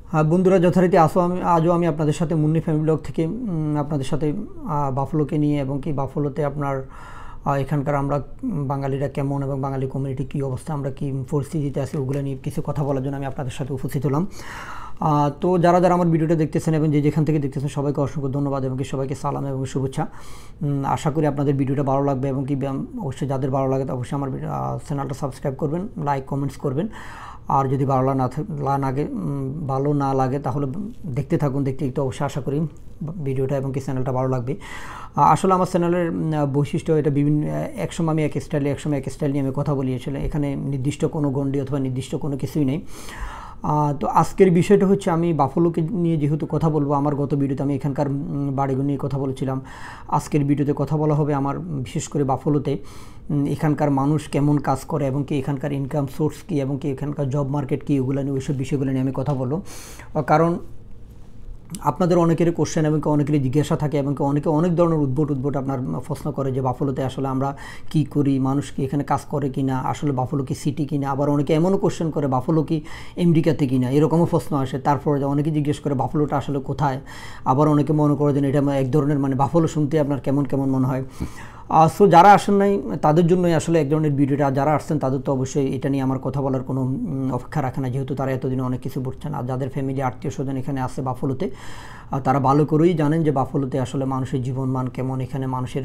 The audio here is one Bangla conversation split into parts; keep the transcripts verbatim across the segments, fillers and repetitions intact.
হ্যাঁ বন্ধুরা, যথারীতি আসো আমি আজও আমি আপনাদের সাথে মুন্নি ফ্যামিলি ব্লগ থেকে আপনাদের সাথে বাফলোকে নিয়ে এবং কি বাফলোতে আপনার এখানকার আমরা বাঙালিরা কেমন এবং বাঙালি কমিউনিটি কী অবস্থা, আমরা কী পরিস্থিতিতে আছি, ওগুলো নিয়ে কিছু কথা বলার জন্য আমি আপনাদের সাথে উপস্থিত হলাম। তো যারা যারা আমার ভিডিওটা দেখতেছেন এবং যে যেখান থেকে দেখতেছেন সবাইকে অসংখ্য ধন্যবাদ এবং কি সবাইকে সালাম এবং শুভেচ্ছা। আশা করি আপনাদের ভিডিওটা ভালো লাগবে এবং কি অবশ্যই যাদের ভালো লাগে অবশ্যই আমার চ্যানেলটা সাবস্ক্রাইব করবেন, লাইক কমেন্টস করবেন। আর যদি ভালো না লাগে ভালো না লাগে তাহলে দেখতে থাকুন, দেখতে একটু অবশ্যই আশা করি ভিডিওটা এবং কি চ্যানেলটা ভালো লাগবে। আসলে আমার চ্যানেলের বৈশিষ্ট্য এটা বিভিন্ন একসময় আমি এক স্টাইলে একসময় এক স্টাইল নিয়ে আমি কথা বলিয়েছিলাম, এখানে নির্দিষ্ট কোনো গণ্ডি অথবা নির্দিষ্ট কোনো কিছুই নেই। তো আজকের বিষয়টা হচ্ছে আমি বাফলোকে নিয়ে যেহেতু কথা বলবো, আমার গত ভিডিওতে আমি এখানকার বাড়িগুলো নিয়ে কথা বলেছিলাম, আজকের ভিডিওতে কথা বলা হবে আমার বিশেষ করে বাফলোতে এখানকার মানুষ কেমন কাজ করে এবং কি এখানকার ইনকাম সোর্স কী এবং কি এখানকার জব মার্কেট কী, ওগুলো নিয়ে ওইসব বিষয়গুলো নিয়ে আমি কথা বলবো। কারণ আপনাদের অনেকেরই কোশ্চেন এবং অনেকেরই জিজ্ঞাসা থাকে এবং অনেকে অনেক ধরনের উদ্ভট উদ্ভট আপনার প্রশ্ন করে যে বাফলোতে আসলে আমরা কি করি, মানুষ কি এখানে কাজ করে কি না, আসলে বাফলো কি সিটি কিনা, আবার অনেকে এমনও কোশ্চেন করে বাফলো কি আমেরিকাতে কিনা, এরকমও প্রশ্ন আসে। তারপরে অনেকে জিজ্ঞেস করে বাফলোটা আসলে কোথায়, আবার অনেকে মনে করে যে এটা এক ধরনের মানে বাফলো শুনতে আপনার কেমন কেমন মনে হয়। সো যারা আসেন নাই তাদের জন্যই আসলে এক ধরনের ভিডিওটা, যারা আসছেন তাদের তো অবশ্যই এটা নিয়ে আমার কথা বলার কোনো অপেক্ষা রাখে না, যেহেতু তারা এতদিন অনেক কিছু বুঝছেন। আর যাদের ফ্যামিলি আত্মীয় স্বজন এখানে আসে বাফলোতে, তারা ভালো করেই জানেন যে বাফলোতে আসলে মানুষের জীবন মান কেমন, এখানে মানুষের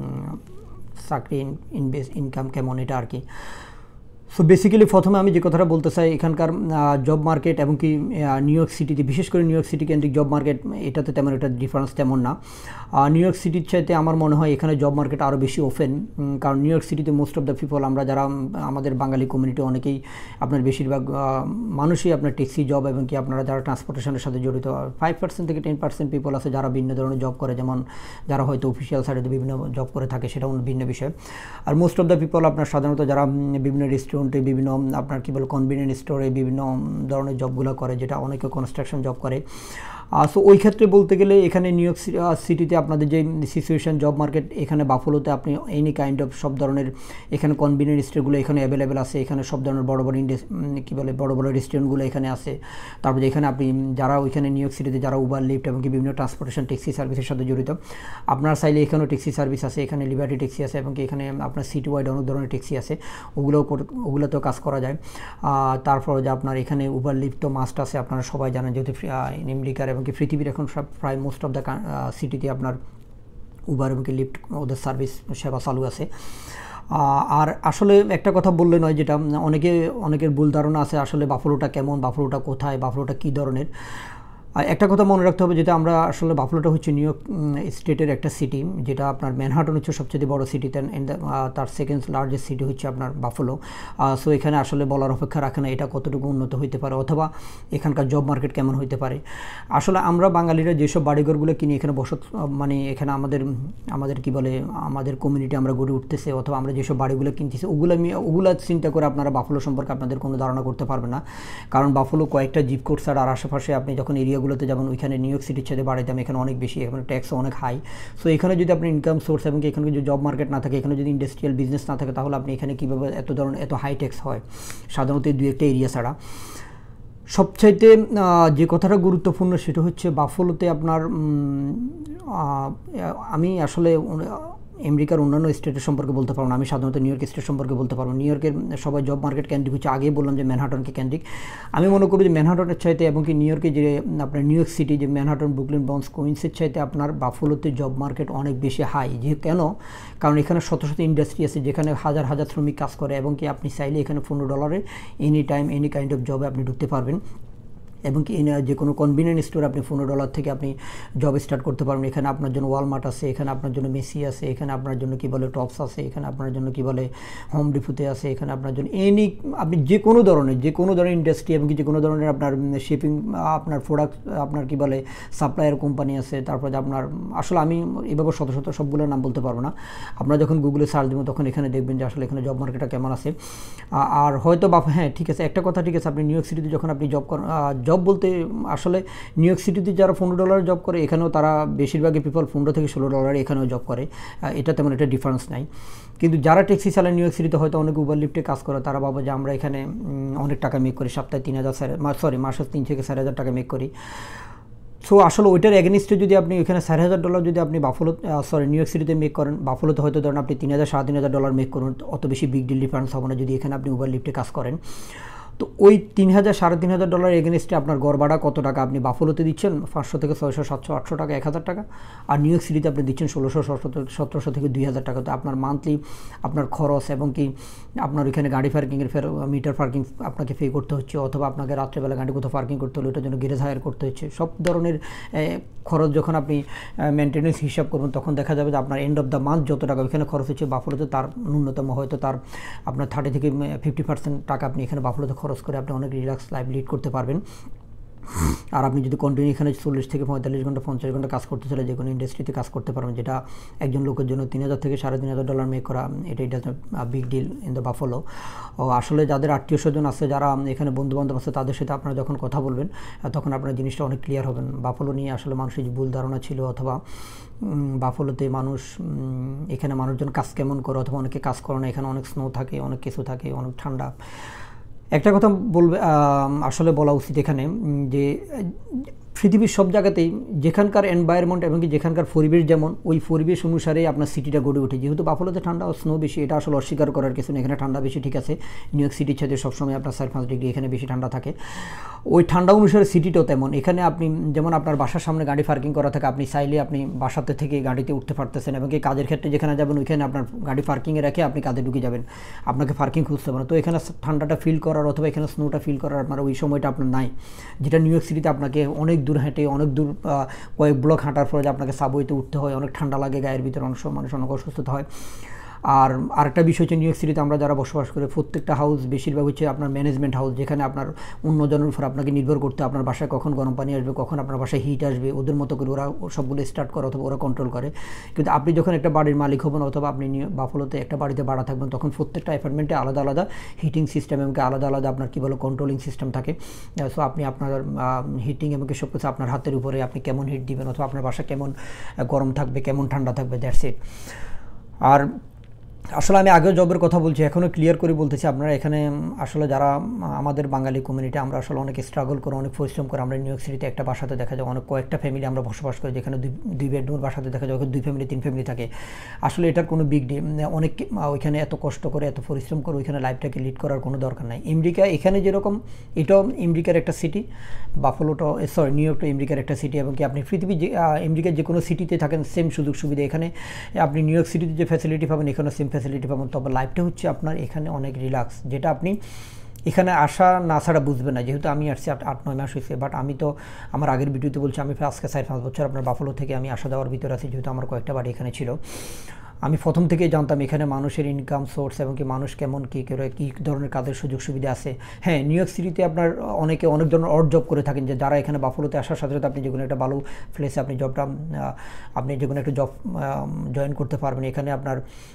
চাকরি ইনভেস্ট ইনকাম কেমন, এটা আর কি। সো বেসিক্যালি প্রথমে আমি যে কথাটা বলতে চাই, এখানকার জব মার্কেট এবং কি নিউ ইয়র্ক সিটিতে, বিশেষ করে নিউ ইয়র্ক সিটি কেন্দ্রিক জব মার্কেট, এটাতে তেমন একটা ডিফারেন্স তেমন না। নিউ ইয়র্ক সিটির চাইতে আমার মনে হয় এখানে জব মার্কেট আরও বেশি ওপেন, কারণ নিউ ইয়র্ক সিটিতে মোস্ট অফ দ্য পিপল, আমরা যারা আমাদের বাঙালি কমিউনিটি অনেকেই আপনার বেশিরভাগ মানুষই আপনার ট্যাক্সি জব এবং কি আপনারা যারা ট্রান্সপোর্টেশনের সাথে জড়িত, ফাইভ পার্সেন্ট থেকে টেন পার্সেন্ট পিপল আছে যারা ভিন্ন ধরনের জব করে, যেমন যারা হয়তো অফিসিয়াল সাইডে বিভিন্ন জব করে থাকে, সেটা অন্য ভিন্ন বিষয়। আর মোস্ট অফ দ্য পিপল আপনার সাধারণত যারা বিভিন্ন রেস্টুরেন্টে, বিভিন্ন আপনার কী বলে কনভিনিয়েন্ট স্টোরে বিভিন্ন ধরনের জবগুলো করে, যেটা অনেকে কনস্ট্রাকশন জব করে। সো ওই ক্ষেত্রে বলতে গেলে এখানে নিউ ইয়র্ক সিটিতে আপনাদের যে সিচুয়েশান জব মার্কেট, এখানে বাফলোতে আপনি এনি কাইন্ড অফ সব ধরনের এখানে কনভিনিয়েন্ট স্টোরগুলো এখানে অ্যাভেলেবেল আছে, এখানে সব ধরনের বড় বড় ইন্ডাস কী বলে বড় বড় রেস্টুরেন্টগুলো এখানে আছে। তারপরে এখানে আপনি যারা ওইখানে নিউ ইয়র্ক সিটিতে যারা উবার লিফট এবং কি বিভিন্ন ট্রান্সপোর্টেশন ট্যাক্সি সার্ভিসের সাথে জড়িত, আপনার চাইলে এখানেও ট্যাক্সি সার্ভিস আছে, এখানে লিবার্টি ট্যাক্সি আছে এবং কি এখানে আপনার সিটি ওয়াইড অনেক ধরনের ট্যাক্সি আছে, ওগুলোও ওগুলোতেও কাজ করা যায়। তারপর যে আপনার এখানে উবার লিফট তো মাস্ট আছে, আপনারা সবাই জানেন, যেহেতু আমেরিকার এবং কি পৃথিবীর এখন সব প্রায় মোস্ট অফ দ্য সিটিতে আপনার উবার এবং কি লিফট ওদের সার্ভিস সেবা চালু আছে। আর আসলে একটা কথা বললে নয়, যেটা অনেকে অনেকের ভুল ধারণা আছে আসলে বাফলোটা কেমন, বাফলোটা কোথায়, বাফলোটা কী ধরনের। আর একটা কথা মনে রাখতে হবে, যেটা আমরা আসলে বাফলোটা হচ্ছে নিউ ইয়র্ক স্টেটের একটা সিটি, যেটা আপনার ম্যানহাটন হচ্ছে সবচেয়ে বড় সিটি, তার সেকেন্ড লার্জেস্ট সিটি হচ্ছে আপনার বাফলো। সো এখানে আসলে বলার অপেক্ষা রাখে না এটা কতটুকু উন্নত হইতে পারে অথবা এখানকার জব মার্কেট কেমন হইতে পারে। আসলে আমরা বাঙালিরা যেসব বাড়িঘরগুলো কিনি এখানে বসত, মানে এখানে আমাদের আমাদের কি বলে আমাদের কমিউনিটি আমরা গড়ে উঠতেছে অথবা আমরা যেসব বাড়িগুলো কিনতেছি, ওগুলো ওগুলো চিন্তা করে আপনারা বাফলো সম্পর্কে আপনাদের কোনো ধারণা করতে পারবে না। কারণ বাফলো কয়েকটা জিপ কোড ছাড়া আর আশেপাশে আপনি যখন এরিয়া গুলোতে যেমন ওইখানে নিউ ইয়র্ক সিটির সাথে বাড়িতে আমি এখানে অনেক বেশি, এখানে ট্যাক্সও অনেক হাই। সো এখানে যদি আপনি ইনকাম সোর্স এবং এখানে যদি জব মার্কেট না থাকে, এখানে যদি ইন্ডাস্ট্রিয়াল বিজনেস না থাকে, তাহলে আপনি এখানে কীভাবে এত ধরনের এত হাই ট্যাক্স হয়, সাধারণত দুই একটা এরিয়া ছাড়া। সবচাইতে যে কথাটা গুরুত্বপূর্ণ সেটা হচ্ছে বাফলোতে আপনার আমি আসলে আমেরিকার অন্যান্য স্টেটের সম্পর্কে বলতে পারবো না, আমি সাধারণত নিউ ইয়র্ক স্টেট সম্পর্কে বলতে পারবো। নিউ ইয়র্কের সবাই জব মার্কেট কেন্দ্রিক হচ্ছে, আগেই বললাম যে ম্যানহাটনকে কেন্দ্রিক। আমি মনে করি যে ম্যানহাটনের চাইতে এবং কি নিউ ইয়র্কে যে আপনার নিউ ইয়র্ক সিটি যে ম্যানহাটন, ব্রুকলিন, ব্রনক্স, কুইন্সের চাইতে আপনার বাফলোতে জব মার্কেট অনেক বেশি হাই। যে কেন? কারণ এখানে শত শত ইন্ডাস্ট্রি আছে যেখানে হাজার হাজার শ্রমিক কাজ করে এবং কি আপনি চাইলে এখানে পনেরো ডলারে any time any kind of জবে আপনি ঢুকতে পারবেন এবং কি যে কোনো কনভিনিয়েন্ট স্টোর আপনি পনেরো ডলার থেকে আপনি জব স্টার্ট করতে পারবেন। এখানে আপনার জন্য ওয়ালমার্ট আছে, এখানে আপনার জন্য মেসি আছে, এখানে আপনার জন্য কি বলে টপস আছে, এখানে আপনার জন্য কি বলে হোম ডিপোতে আছে, এখানে আপনার জন্য এনি আপনি যে কোনো ধরনের যে কোনো ধরনের ইন্ডাস্ট্রি এবং কি যে কোনো ধরনের আপনার শিপিং আপনার প্রোডাক্ট আপনার কি বলে সাপ্লায়ার কোম্পানি আছে। তারপরে আপনার আসলে আমি এভাবে শত শত সবগুলোর নাম বলতে পারবো না, আপনারা যখন গুগলে সার্চ দেবেন তখন এখানে দেখবেন যে আসলে এখানে জব মার্কেটটা কেমন আছে। আর হয়তো বা হ্যাঁ ঠিক আছে, একটা কথা ঠিক আছে, আপনি নিউ ইয়র্ক সিটিতে যখন আপনি জব জব বলতে আসলে নিউ ইয়র্ক সিটিতে যারা পনেরো ডলার জব করে এখানেও তারা বেশিরভাগই পিপল পনেরো থেকে ষোলো ডলার এখানেও জব করে, এটা তেমন একটা ডিফারেন্স নাই। কিন্তু যারা ট্যাক্সি চালায় নিউ ইয়র্ক সিটিতে হয়তো অনেক উবার লিফটে কাজ করে, তারা ভাবে যে আমরা এখানে অনেক টাকা মেক করি, সপ্তাহে তিন হাজার সরি মাসে তিন থেকে চার হাজার টাকা মেক করি। সো আসলে ওইটার এগেনিস্টে যদি আপনি এখানে চার হাজার ডলার যদি আপনি বাফলো সরি নিউ ইয়র্ক সিটিতে মেক করেন, বাফলোতে হয়তো ধরেন আপনি তিন হাজার সাড়ে তিন হাজার ডলার মেক করুন, অত বেশি বিগ ডিল ডিফারেন্স হবে না যদি এখানে আপনি উবার লিফটে কাজ করেন। তো ওই তিন হাজার সাড়ে তিন হাজার ডলার এগেনিস্টে আপনার গড় ভাড়া কত টাকা আপনি বাফলোতে দিচ্ছেন? পাঁচশো থেকে ছয়শো সাতশো আটশো টাকা, এক হাজার টাকা। আর নিউ ইয়র্ক সিটিতে আপনি দিচ্ছেন ষোলোশো সতেরোশো থেকে দুই হাজার টাকা। তো আপনার মান্থলি আপনার খরচ এবং কি আপনার ওইখানে গাড়ি পার্কিংয়ের ফের মিটার পার্কিং আপনাকে পে করতে হচ্ছে, অথবা আপনাকে রাত্রেবেলা গাড়ি কোথাও পার্কিং করতে হলে ওটার জন্য গ্যারেজ হায়ার করতে হচ্ছে। সব ধরনের খরচ যখন আপনি মেনটেন্যান্স হিসাব করবেন তখন দেখা যাবে যে আপনার এন্ড অফ দ্য মান্থ যত টাকা ওইখানে খরচ হচ্ছে বাফলোতে তার ন্যূনতম হয়তো তার আপনার থার্টি থেকে ফিফটি পার্সেন্ট টাকা আপনি এখানে বাফলোতে খরচ করে আপনি অনেক রিল্যাক্স লাইফ লিড করতে পারবেন। আর আপনি যদি কন্টিনিউ এখানে চল্লিশ থেকে পঁয়তাল্লিশ ঘন্টা পঞ্চাশ ঘন্টা কাজ করতে চলে যে কোনো ইন্ডাস্ট্রিতে কাজ করতে পারবেন, যেটা একজন লোকের জন্য তিন হাজার থেকে সাড়ে তিন হাজার ডলার মেক করা, এটা এটা big deal in the Buffalo. ও আসলে যাদের আত্মীয় স্বজন আছে, যারা এখানে বন্ধুবান্ধব আছে, তাদের সাথে আপনারা যখন কথা বলবেন তখন আপনার জিনিসটা অনেক ক্লিয়ার হবেন। বাফলো নিয়ে আসলে মানুষের ভুল ধারণা ছিল, অথবা বাফলোতে মানুষ এখানে মানুষজন কাজ কেমন করে, অথবা অনেকে কাজ করে না, এখানে অনেক স্নো থাকে, অনেক কিছু থাকে, অনেক ঠান্ডা। একটা কথা বলবে আসলে বলা উচিত এখানে যে পৃথিবীর সব জায়গাতেই যেখানকার এনভায়রনমেন্ট এবং কি যেখানকার পরিবেশ যেমন, ওই পরিবেশ অনুসারেই আপনার সিটিটা গড়ে ওঠে। যেহেতু বাফলোতে ঠান্ডা ও স্নো বেশি, এটা আসলে অস্বীকার করার কিছু নেই, এখানে ঠান্ডা বেশি, ঠিক আছে। নিউ ইয়র্ক সিটির সাথে সবসময় আপনার চার পাঁচ ডিগ্রি এখানে বেশি ঠান্ডা থাকে। ওই ঠান্ডা অনুসারে সিটিটাও তেমন। এখানে আপনি যেমন আপনার বাসার সামনে গাড়ি পার্কিং করা থাকে, আপনি চাইলে আপনি বাসাতে থেকে গাড়িতে উঠতে পারতেছেন, এবং কি কাজের ক্ষেত্রে যেখানে যাবেন ওইখানে আপনার গাড়ি পার্কিংয়ে রেখে আপনি কাজে ঢুকে যাবেন, আপনাকে পার্কিং খুঁজতে হবে না। তো এখানে ঠান্ডাটা ফিল করার অথবা এখানে স্নোটা ফিল করার আপনার ওই সময়টা আপনার নাই, যেটা নিউ ইয়র্ক সিটিতে আপনাকে অনেক দূর হেঁটে অনেক দূর কয়েক ব্লক হাঁটার পরে আপনাকে সাবওয়েতে উঠতে হয়, অনেক ঠান্ডা লাগে গায়ের ভিতরে, অনেক সময় মানুষ অনেক অসুস্থতা হয়। আর আরেকটা বিষয় হচ্ছে নিউ ইয়র্ক সিটিতে আমরা যারা বসবাস করি প্রত্যেকটা হাউস বেশিরভাগ হচ্ছে আপনার ম্যানেজমেন্ট হাউস, যেখানে আপনার অন্যজনের উপর আপনাকে নির্ভর করতে, আপনার বাসায় কখন গরম পানি আসবে, কখন আপনার বাসায় হিট আসবে, ওদের মতো করে ওরা সবগুলো স্টার্ট করে অথবা ওরা কন্ট্রোল করে। কিন্তু আপনি যখন একটা বাড়ির মালিক হবেন অথবা আপনি বাফলোতে একটা বাড়িতে ভাড়া থাকবেন, তখন প্রত্যেকটা অ্যাপার্টমেন্টে আলাদা আলাদা হিটিং সিস্টেম এবং আলাদা আলাদা আপনার কী বলো কন্ট্রোলিং সিস্টেম থাকে। সো আপনি আপনার হিটিং এবং সব কিছু আপনার হাতের উপরে, আপনি কেমন হিট দিবেন অথবা আপনার বাসা কেমন গরম থাকবে কেমন ঠান্ডা থাকবে, দ্যাটস ইট। আর আসলে আমি আগেও জবের কথা বলছি, এখনও ক্লিয়ার করে বলতেছি, আপনারা এখানে আসলে যারা আমাদের বাঙালি কমিউনিটি, আমরা আসলে অনেক স্ট্রাগল করে অনেক পরিশ্রম করে আমরা নিউ ইয়র্ক সিটিতে একটা বাসাতে দেখা যায় অনেক কয়েকটা ফ্যামিলি আমরা বসবাস করি, যেখানে দুই দুই বেডরুমের বাসাতে দেখা যায় দুই ফ্যামিলি তিন ফ্যামিলি থাকে। আসলে এটার কোনো বিগ ডি অনেক ওইখানে এত কষ্ট করে এত পরিশ্রম করে ওইখানে লাইফটাকে লিড করার কোনো দরকার নাই। আমেরিকা এখানে যেরকম, এটাও আমেরিকার একটা সিটি, বাফলোটাও সরি নিউ ইয়র্কটা আমেরিকার একটা সিটি, এবং কি আপনি পৃথিবীর যে আমেরিকার যে কোনো সিটিতে থাকেন সেম সুযোগ সুবিধা এখানে আপনি নিউ ইয়র্ক সিটিতে যে ফ্যাসিলিটি পাবেন এখানে সেম ফ্যাসিলিটি পাবেন। তবে লাইফটা হচ্ছে আপনার এখানে অনেক রিল্যাক্স, যেটা আপনি এখানে আসা না ছাড়া বুঝবেন না। যেহেতু আমি আসছি আট নয় মাস হয়েছে, বাট আমি তো আমার আগের ভিডিওতে বলছি আমি আজকে চার পাঁচ বছর আপনার বাফলো থেকে আমি আসা যাওয়ার ভিতরে আছি, যেহেতু আমার কয়েকটা বাড়ি এখানে ছিল। আমি প্রথম থেকেই জানতাম এখানে মানুষের ইনকাম সোর্স এবং কি মানুষ কেমন কী করে কী ধরনের কাজের সুযোগ সুবিধা আছে। হ্যাঁ, নিউ ইয়র্ক সিটিতে আপনার অনেকে অনেক ধরনের অড জব করে থাকেন, যে যারা এখানে বাফলোতে আসার সাথে সাথে আপনি যে কোনো একটা ভালো প্লেসে আপনি জবটা আপনি যে কোনো একটা জব জয়েন করতে পারবেন। এখানে আপনার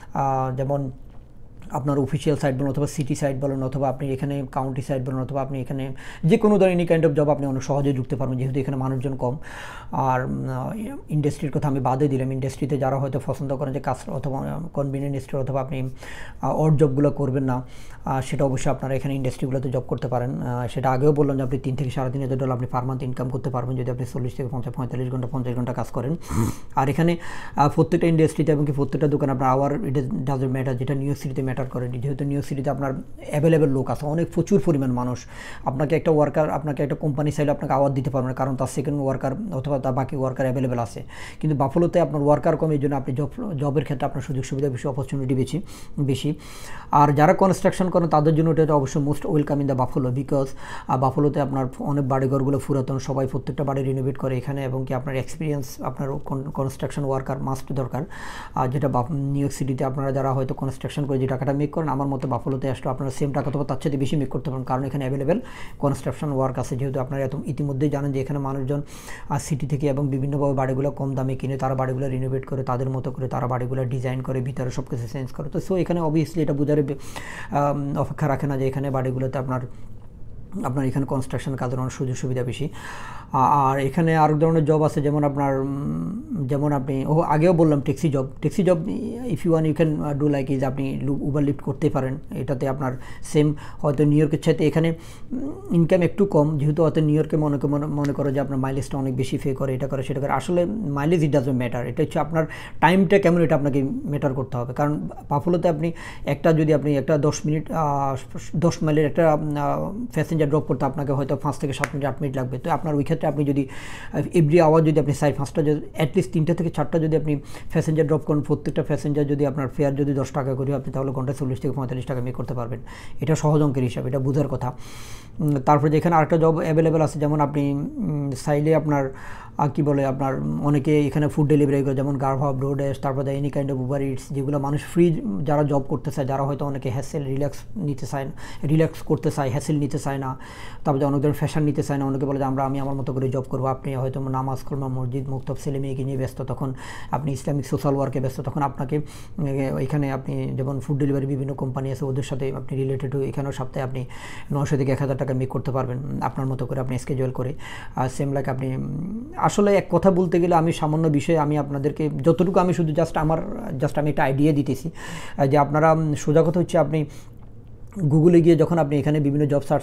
যেমন আপনার অফিসিয়াল সাইট বলুন অথবা সিটি সাইট বলুন অথবা আপনি এখানে কাউন্টি সাইট বলুন অথবা আপনি এখানে যে কোনো ধরনের এনি কাইন্ড অফ জব আপনি অনেক সহজে ঢুকতে পারবেন, যেহেতু এখানে মানুষজন কম। আর ইন্ডাস্ট্রির কথা আমি বাদে দিলাম, ইন্ডাস্ট্রিতে যারা হয়তো পছন্দ করেন যে কাজ অথবা কনভিনিয়েন্ট স্টোর অথবা আপনি অড জবগুলো করবেন না, সেটা অবশ্যই আপনারা এখানে ইন্ডাস্ট্রিগুলোতে জব করতে পারেন। সেটা আগেও বললাম যে আপনি তিন থেকে সাড়ে তিন হাজার ডলার আপনি পার মান্থ ইনকাম করতে পারবেন যদি আপনি চল্লিশ থেকে পঞ্চাশ পঁয়তাল্লিশ ঘন্টা পঞ্চাশ ঘন্টা কাজ করেন। আর এখানে প্রত্যেকটা ইন্ডাস্ট্রিতে এবং কি প্রত্যেকটা দোকান আপনার আওয়ার ইট ডাজন্ট ম্যাটার, যেটা নিউ ইয়র্ক সিটিতে ম্যাটার করে। যেহেতু নিউ ইয়র্ক সিটিতে আপনার অ্যাভেলেবেল লোক আছে, অনেক প্রচুর পরিমাণ মানুষ, আপনাকে একটা ওয়ার্কার আপনাকে একটা কোম্পানি চাইলে আপনাকে আওয়ার দিতে পারবেন, কারণ তার সেকেন্ড ওয়ার্কার অথবা তার বাকি ওয়ার্কার অ্যাভেলেবেল আছে। কিন্তু বাফলোতে আপনার ওয়ার্কার কম, এই জন্য আপনি জব জবের ক্ষেত্রে আপনার সুযোগ সুবিধা বেশি, অপরচুনিটি বেশি বেশি আর যারা কনস্ট্রাকশন করেন তাদের জন্য এটা অবশ্যই most welcome in the Buffalo, because বাফলোতে আপনার অনেক বাড়িঘরগুলো পুরাতন, সবাই প্রত্যেকটা বাড়ি রিনোভেট করে এখানে, এবং কি আপনার এক্সপিরিয়েন্স আপনার কনস্ট্রাকশন ওয়ার্কার মাস্ট দরকার। আর যেটা নিউ ইয়র্ক সিটিতে আপনারা যারা হয়তো কনস্ট্রাকশন করে যে টাকাটা মেক করেন, আমার মতো বাফলোতে আসলে আপনারা সেম টাকা অথবা তার সাথে বেশি মেক করতে পারেন, কারণ এখানে অ্যাভেলেবেল কনস্ট্রাকশন ওয়ার্ক আছে। যেহেতু আপনারা এত ইতিমধ্যেই জানেন যে এখানে মানুষজন সিটি থেকে এবং বিভিন্নভাবে বাড়িগুলো কম দামে কিনে তারা বাড়িগুলো রিনোভেট করে তাদের মতো করে তারা বাড়িগুলো ডিজাইন করে ভিতরে সব কিছু চেঞ্জ করে। তো সো এখানে অবভিয়াসলি এটা বোঝার অপেক্ষা রাখে না যে এখানে বাড়িগুলোতে আপনার আপনার এখানে কনস্ট্রাকশন কাজের অনেক সুযোগ সুবিধা বেশি। আর এখানে আরেক ধরনের জব আছে, যেমন আপনার যেমন আপনি ও আগেও বললাম taxi job. Taxi job if you want you can do like is আপনি উবার লিফট করতে পারেন। এটাতে আপনার সেম হয়তো নিউ ইয়র্কের চাইতে এখানে ইনকাম একটু কম, যেহেতু হয়তো নিউ ইয়র্কে মনে মনে করো যে আপনার মাইলেজটা অনেক বেশি পে করে, এটা করে সেটা করে। আসলে মাইলেজ ইট ডাজন্ট ম্যাটার, এটা হচ্ছে আপনার টাইমটা কেমন এটা আপনাকে ম্যাটার করতে হবে। কারণ বাফেলোতে আপনি একটা যদি আপনি একটা দশ মিনিট দশ মাইলের একটা প্যাসেঞ্জার ড্রপ করতে আপনাকে হয়তো পাঁচ থেকে সাত মিনিট আট মিনিট লাগবে। তো আপনার ওই ক্ষেত্রে আপনি যদি এভরি আওয়ার যদি আপনি সাড়ে পাঁচটা যদি অ্যাটলিস্ট তিনটা থেকে চারটা যদি আপনি প্যাসেঞ্জার ড্রপ করেন, প্রত্যেকটা প্যাসেঞ্জার যদি আপনার ফেয়ার যদি দশ টাকা করে আপনি তাহলে ঘন্টায় চল্লিশ থেকে পঁয়তাল্লিশ টাকা মেক করতে পারবেন। এটা সহজ অঙ্কের হিসাব, এটা বোঝার কথা। তারপরে যেখানে আরেকটা জব অ্যাভেলেবেল আছে, যেমন আপনি চাইলে আপনার কী বলে আপনার অনেকে এখানে ফুড ডেলিভারি করে, যেমন গার্ভা, ব্রোডেস, তারপরে any kind of Uber Eats, যেগুলো মানুষ ফ্রি যারা জব করতে চায়, যারা হয়তো অনেকে হ্যাসেল রিল্যাক্স নিতে চায় রিল্যাক্স করতে চায় হ্যাসেল নিতে চায় না, তারপরে অনেক ধরনের ফ্যাশন নিতে চায় না, অনেকে বলে যে আমরা আমি আমার মতো করে জব করবো। আপনি হয়তো নামাজ কলমা মসজিদ মুক্তব ছেলে মেয়েকে নিয়ে ব্যস্ত, তখন আপনি ইসলামিক সোশ্যাল ওয়ার্কে ব্যস্ত, তখন আপনাকে এখানে আপনি যেমন ফুড ডেলিভারি বিভিন্ন কোম্পানি আছে ওদের সাথে আপনি রিলেটেড হয়ে এখানেও সপ্তাহে আপনি নশো থেকে এক হাজার টাকা মেক করতে পারবেন আপনার মতো করে আপনি স্কেজুয়াল করে। আর সেম লাইক আপনি আসলে এক কথা বলতে গেলে আমি সামান্য বিষয়ে আমি আপনাদেরকে যতটুকু আমি শুধু জাস্ট আমার জাস্ট আমি একটা আইডিয়া দিতেছি যে আপনারা সোজা কথা হচ্ছে আপনি গুগলে গিয়ে যখন আপনি এখানে বিভিন্ন জব সার্চ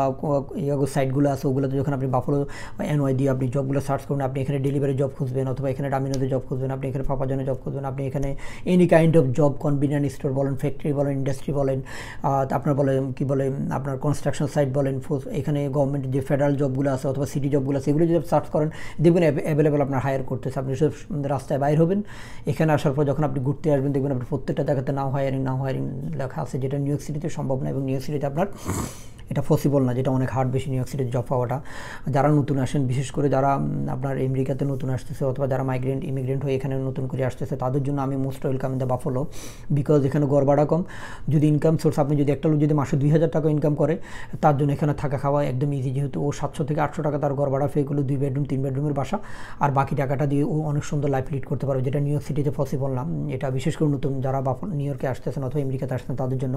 সাইটগুলো আছে ওগুলোতে যখন আপনি বাফেলো এনওয়াই দিয়ে আপনি জবগুলো সার্চ করবেন, আপনি এখানে ডেলিভারি জব খুঁজবেন অথবা এখানে ডামিনোতে জব খুঁজবেন, আপনি এখানে পাপাজনে জব খুঁজবেন, আপনি এখানে any kind of job convenience store বলেন, ফ্যাক্টরি বলেন, ইন্ডাস্ট্রি বলেন, আপনার বলে কী বলে আপনার কনস্ট্রাকশন সাইট বলেন, এখানে গভর্নমেন্ট যে ফেডারেল জবগুলো আছে অথবা সিটি জবগুলো আছে এগুলো যদি সার্চ করেন দেখবেন অ্যাভেলেবেল আপনার হায়ার করতেছে। আপনি সব রাস্তায় বাইর হবেন, এখানে আসার পর যখন আপনি ঘুরতে আসবেন দেখবেন আপনি প্রত্যেকটা জায়গাতে নাও হায়ারিং নাও হায়ারিং লেখা আছে, যেটা নিউ ইয়র্ক সিটিতে সম্ভব না এবং নিউ ইয়র্ক সিটিতে আপনার এটা পসিবল না, যেটা অনেক হার্ড বেশি নিউ ইয়র্ক সিটিতে জব পাওয়াটা। যারা নতুন আসেন, বিশেষ করে যারা আপনার আমেরিকাতে নতুন আসতেছে অথবা যারা মাইগ্রেন্ট ইমিগ্রেন্ট হয়ে এখানে নতুন করে আসতেছে তাদের জন্য আমি most welcome in the Buffalo, because এখানে গড় ভাড়া কম। যদি ইনকাম সোর্স আপনি যদি একটা লোক যদি মাসে দুই হাজার টাকা ইনকাম করে তার জন্য এখানে থাকা খাওয়া একদম ইজি, যেহেতু ও সাতশো থেকে আটশো টাকা তার গড় ভাড়া পে করলে দুই বেডরুম তিন বেডরুমের বাসা, আর বাকি টাকাটা দিয়ে ও অনেক সুন্দর লাইফ লিড করতে পারবে, যেটা নিউ ইয়র্ক সিটিতে পসিবল না। এটা বিশেষ করে নতুন যারা বাফেলো নিউ ইয়র্কে আসতেছেন অথবা আমেরিকাতে আসতেছেন তাদের জন্য।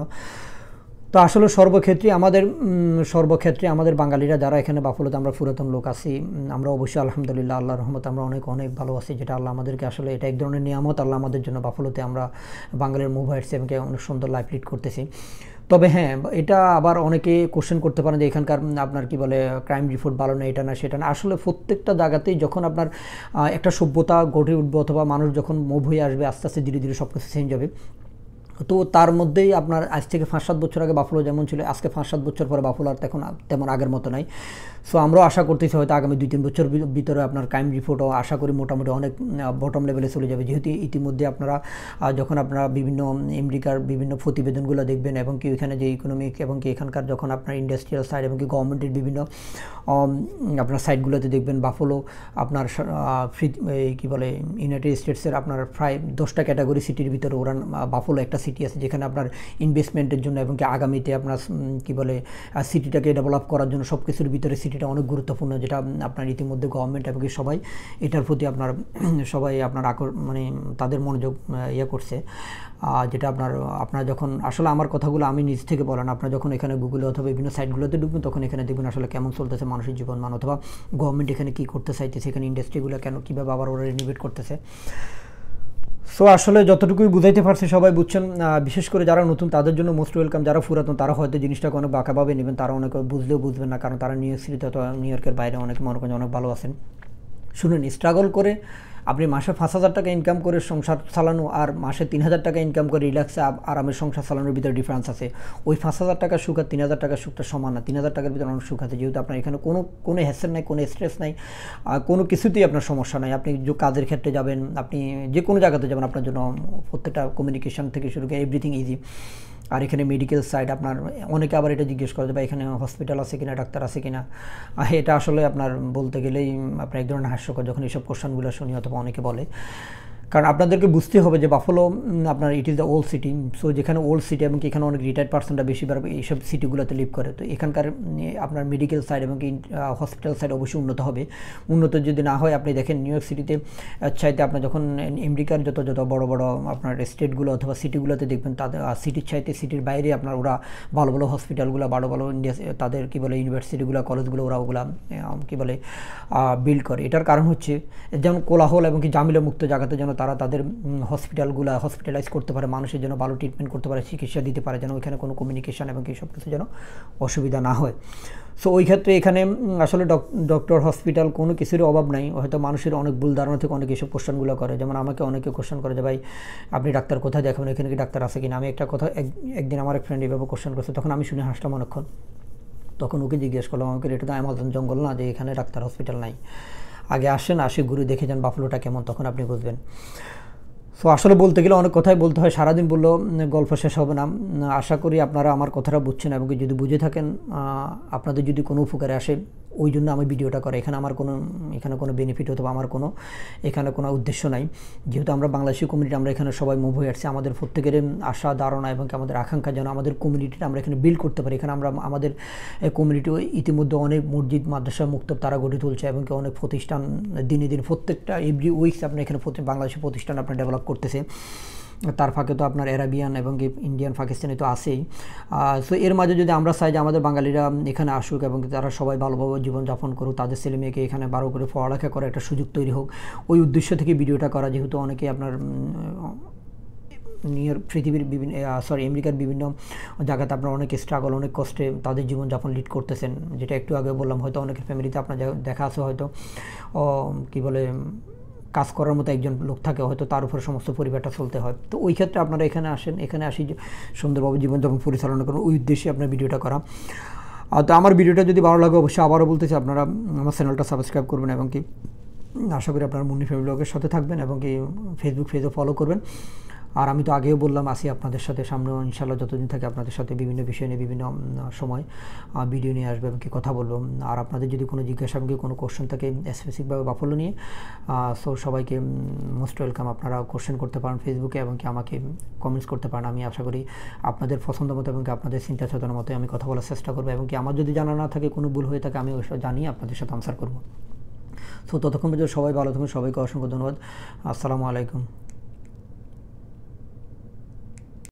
তো আসলে সর্বক্ষেত্রে আমাদের সর্বক্ষেত্রে আমাদের বাঙালিরা যারা এখানে বাফেলোতে আমরা পুরাতন লোক আছি, আমরা অবশ্যই আলহামদুলিল্লাহ আল্লাহর রহমত আমরা অনেক অনেক ভালো আছি, যেটা আল্লাহ আমাদেরকে আসলে এটা এক ধরনের নিয়ামত আল্লাহ আমাদের জন্য। বাফেলোতে আমরা বাঙালির মুভ হাইটস এবং অনেক সুন্দর লাইফ লিড করতেছি। তবে হ্যাঁ, এটা আবার অনেকে কোশ্চেন করতে পারেন যে এখানকার আপনার কি বলে ক্রাইম রিপোর্ট ভালো না, এটা না সেটা না। আসলে প্রত্যেকটা জায়গাতেই যখন আপনার একটা সভ্যতা গড়ে উঠবে অথবা মানুষ যখন মুভ হয়ে আসবে আস্তে আস্তে ধীরে ধীরে সব কিছু চেঞ্জ হবে। তো তার মধ্যেই আপনার আজ থেকে পাঁচ সাত বছর আগে বাফেলো যেমন ছিল, আজকে পাঁচ সাত বছর পরে বাফেলো আর এখন তেমন আগের মতো নাই। সো আমরাও আশা করতেছি হয়তো আগামী দুই তিন বছর ভিতরে আপনার ক্রাইম রিপোর্টও আশা করি মোটামুটি অনেক বটম লেভেলে চলে যাবে, যেহেতু ইতিমধ্যে আপনারা যখন আপনারা বিভিন্ন আমেরিকার বিভিন্ন প্রতিবেদনগুলো দেখবেন এবং কি এখানে যে ইকোনমিক এবং কি এখানকার যখন আপনার ইন্ডাস্ট্রিয়াল সাইড এবং কি গভর্নমেন্টের বিভিন্ন আপনার সাইটগুলোতে দেখবেন বাফেলো আপনার ফ্রি কী বলে ইউনাইটেড স্টেটসের আপনার প্রায় দশটা ক্যাটাগরি সিটির ভিতরে ওরা বাফেলো একটা সিটি আছে যেখানে আপনার ইনভেস্টমেন্টের জন্য এবং কি আগামীতে আপনার কি বলে সিটিটাকে ডেভেলপ করার জন্য সব কিছুর ভিতরে সিটিটা অনেক গুরুত্বপূর্ণ, যেটা আপনার ইতিমধ্যে গভর্নমেন্ট এবং কি সবাই এটার প্রতি আপনার সবাই আপনার আকর মানে তাদের মনোযোগ ইয়ে করছে, যেটা আপনার আপনারা যখন আসলে আমার কথাগুলো আমি নিজ থেকে বলেন, আপনারা যখন এখানে গুগলে অথবা বিভিন্ন সাইটগুলোতে ঢুকবেন তখন এখানে দেখবেন আসলে কেমন চলতেছে মানুষের জীবনমান অথবা গভর্নমেন্ট এখানে কী করতে চাইতেছে, এখানে ইন্ডাস্ট্রিগুলো কেন কীভাবে আবার ওরা রিনোভেট করতেছে। সো আসলে যতটুকুই বুঝাইতে পারছি সবাই বুঝছেন, বিশেষ করে যারা নতুন তাদের জন্য মোস্ট ওয়েলকাম, যারা পুরাতন তারা হয়তো জিনিসটাকে অনেক বাঁকাভাবে নেবেন, তারা অনেক বুঝলেও বুঝবেন না, কারণ তারা নিউ ইয়র্ক সিটিতে অথবা নিউ ইয়র্কের বাইরে অনেক মনে করেন অনেক ভালো আছেন। শুনুন, স্ট্রাগল করে আপনি মাসে পাঁচ হাজার টাকা ইনকাম করে সংসার চালানো আর মাসে তিন হাজার টাকা ইনকাম করে রিল্যাক্সে আরামের সংসার চালানোর ভিতরে ডিফারেন্স আছে। ওই পাঁচ হাজার টাকার সুখ আর তিন হাজার টাকার সুখটা সমান না। তিন হাজার টাকার ভিতরে অনেক সুখ আছে, যেহেতু আপনার এখানে কোনো কোনো হ্যাসেল নাই, কোনো স্ট্রেস নাই, কোনো কিছুতেই আপনার সমস্যা নাই। আপনি যে কাজের ক্ষেত্রে যাবেন, আপনি যে কোনো জায়গাতে যাবেন, আপনার জন্য প্রত্যেকটা কমিউনিকেশন থেকে শুরু করে এভরিথিং ইজি। আর এখানে মেডিকেল সাইড আপনার অনেকে আবার এটা জিজ্ঞেস করে যে ভাই এখানে হসপিটাল আছে কিনা, ডাক্তার আছে কিনা। এটা আসলে আপনার বলতে গেলেই আপনার এক ধরনের হাস্যকর যখন এইসব কোশ্চেনগুলো শুনি অথবা অনেকে বলে। কারণ আপনাদেরকে বুঝতে হবে যে বাফলো আপনার it is the old city. So যেখানে ওল্ড সিটি এবং এখানে অনেক রিটায়ার্ড পার্সনরা বেশিরভাগ এইসব সিটিগুলোতে লিভ করে, তো এখানকার আপনার মেডিকেল সাইড এবং হসপিটাল সাইড অবশ্যই উন্নত হবে। উন্নত যদি না হয়, আপনি দেখেন নিউ ইয়র্ক সিটিতে চাইতে আপনার যখন আমেরিকার যত যত বড় বড় আপনার স্টেটগুলো অথবা সিটিগুলোতে দেখবেন তাদের সিটির চাইতে সিটির বাইরে আপনার ওরা ভালো ভালো হসপিটালগুলো, ভালো ভালো ইন্ডিয়া তাদের কী বলে ইউনিভার্সিটিগুলো, কলেজগুলো ওরা ওগুলা কী বলে বিল্ড করে। এটার কারণ হচ্ছে যেমন কোলাহল এবং কি জামিলা মুক্ত জায়গাতে যেন তারা তাদের হসপিটালগুলো হসপিটালাইজ করতে পারে, মানুষের জন্য ভালো ট্রিটমেন্ট করতে পারে, চিকিৎসা দিতে পারে, যেন ওইখানে কোনো কমিউনিকেশান এবং এই সব কিছু যেন অসুবিধা না হয়। সো ওই ক্ষেত্রে এখানে আসলে ডক্টর হসপিটাল কোনো কিছুরই অভাব নাই। হয়তো মানুষের অনেক ভুল ধারণা থেকে অনেক এসব কোশ্চেনগুলো করে, যেমন আমাকে অনেকে কোশ্চেন করে যে ভাই আপনি ডাক্তার কোথায় দেখাবেন, এখানে কি ডাক্তার আছে কিনা। আমি একটা কথা একদিন আমার এক ফ্রেন্ড এইভাবে কোশ্চেন করছে, তখন আমি শুনে হাসলাম অনেকক্ষণ। তখন ওকে জিজ্ঞেস করলাম, আমাকে এটা তো অ্যামাজন জঙ্গল না যে এখানে ডাক্তার হসপিটাল নাই, আগে আসেন, আসে ঘুরে দেখে যান বাফলোটা কেমন, তখন আপনি বুঝবেন। সো আসলে বলতে গেলে অনেক কথাই বলতে হয়, সারাদিন বললেও গল্প শেষ হবে না। আশা করি আপনারা আমার কথাটা বুঝছেন এবং যদি বুঝে থাকেন, আপনাদের যদি কোনো উপকারে আসে, ওই জন্য আমি ভিডিওটা করে। এখানে আমার কোনো এখানে কোনো বেনিফিট অথবা আমার কোনো এখানে কোনো উদ্দেশ্য নাই। যেহেতু আমরা বাংলাদেশি কমিউনিটি, আমরা এখানে সবাই মুভ হয়ে আসছি, আমাদের প্রত্যেকের আশা ধারণা এবং আমাদের আকাঙ্ক্ষা যেন আমাদের কমিউনিটিটা আমরা এখানে বিল্ড করতে পারি। এখানে আমরা আমাদের কমিউনিটি ইতিমধ্যে অনেক মসজিদ মাদ্রাসা মুক্ত তারা গড়ে তুলছে এবং অনেক প্রতিষ্ঠান দিনে দিন প্রত্যেকটা এভরি উইকস আপনার এখানে বাংলাদেশি প্রতিষ্ঠান আপনার ডেভেলপ করতেছে। তার ফাঁকে তো আপনার অ্যারাবিয়ান এবং ইন্ডিয়ান পাকিস্তানি তো আছেই। সো এর মাঝে যদি আমরা চাই যে আমাদের বাঙালিরা এখানে আসুক এবং তারা সবাই ভালোভাবে জীবনযাপন করুক, তাদের ছেলে মেয়েকে এখানে ভালো করে পড়ালেখা করার একটা সুযোগ তৈরি হোক, ওই উদ্দেশ্য থেকে ভিডিওটা করা। যেহেতু অনেকে আপনার নিয়ার পৃথিবীর বিভিন্ন সরি আমেরিকার বিভিন্ন জায়গাতে আপনার অনেক স্ট্রাগল, অনেক কষ্টে তাদের জীবনযাপন লিড করতেছেন, যেটা একটু আগে বললাম। হয়তো অনেকের ফ্যামিলিতে আপনার দেখা আছে, হয়তো কী বলে কাজ করার মতো একজন লোক থাকে, হয়তো তার উপর সমস্ত পরিবারটা চলতে হয়। তো ওই ক্ষেত্রে আপনারা এখানে আসেন, এখানে আসি সুন্দরভাবে জীবনযাপন পরিচালনা করুন, ওই উদ্দেশ্যে আপনার ভিডিওটা করা। তো আমার ভিডিওটা যদি ভালো লাগে, অবশ্যই আবারও বলতেছি আপনারা আমার চ্যানেলটা সাবস্ক্রাইব করবেন এবং কি আশা করি আপনারা মুন্নি ফ্যামিলি ব্লগের সাথে থাকবেন এবং কি ফেসবুক পেজও ফলো করবেন। আর আমি তো আগেও বললাম, আসি আপনাদের সাথে সামনেও ইনশাল্লাহ যতদিন থাকে আপনাদের সাথে বিভিন্ন বিষয় নিয়ে বিভিন্ন সময় ভিডিও নিয়ে আসবে এবং কি কথা বলবো। আর আপনাদের যদি কোনো জিজ্ঞাসা এবং কোনো কোশ্চেন থাকে স্পেসিফিকভাবে বাফলো নিয়ে, সো সবাইকে মোস্ট ওয়েলকাম। আপনারা কোশ্চেন করতে পারেন ফেসবুকে এবং কি আমাকে কমেন্টস করতে পারেন। আমি আশা করি আপনাদের পছন্দ মতো এবং আপনাদের চিন্তা চেতনার মতো আমি কথা বলার চেষ্টা করবো এবং কি আমার যদি জানা না থাকে, কোনো ভুল হয়ে থাকে, আমি ওই সব জানিয়ে আপনাদের সাথে আনসার করবো। সো ততক্ষণ পর্যন্ত সবাই ভালো থাকুন, সবাইকে অসংখ্য ধন্যবাদ। আসসালামু আলাইকুম।